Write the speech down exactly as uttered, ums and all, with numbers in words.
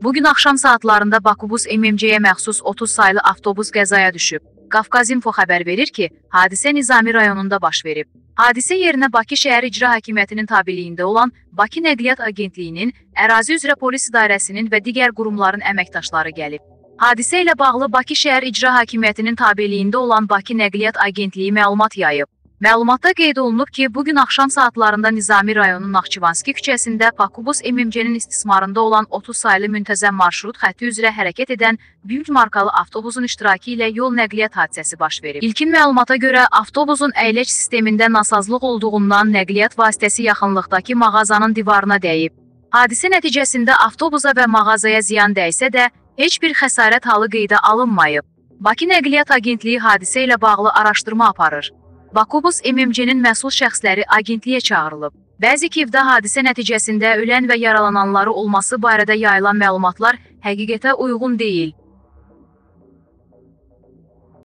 Bugün axşam saatlarında Bakubus M M C-yə məxsus otuz saylı avtobus qəzaya düşüb. Qafqazinfo xəbər verir ki, hadisə Nizami rayonunda baş verib. Hadisə yerinə Bakı Şəhər İcra Hakimiyyətinin tabeliyində olan Bakı Nəqliyyat Agentliyinin, Ərazi üzrə Polis İdarəsinin və digər qurumların əməkdaşları gəlib. Hadisə ilə bağlı Bakı Şəhər İcra Hakimiyyətinin tabeliyində olan Bakı Nəqliyyat Agentliyi məlumat yayıb. Məlumatda qeyd olunub ki, bugün axşam saatlarında Nizami rayonunun Naxçıvanski küçəsində Bakubus M M C-nin istismarında olan otuz saylı müntəzəm marşrut xətti üzrə hərəkət edən büyük markalı avtobusun iştirakı ilə yol nəqliyyat hadisəsi baş verib. İlkin məlumata görə avtobusun əyləc sistemində nasazlıq olduğundan nəqliyyat vasitəsi yaxınlıqdakı mağazanın divarına dəyib. Hadisə nəticəsində avtobusa və mağazaya ziyan dəysə də, heç bir xəsarət halı qeydə alınmayıb. Bakı Nəqliyyat Agentliyi hadisə ilə bağlı araşdırma aparır. Bakubus M M C-nin məsul şəxsləri agentliyə çağırılıb. Bəzi Kiyevdə hadisə nəticəsində ölən və yaralananları olması barədə yayılan məlumatlar həqiqətə uyğun deyil.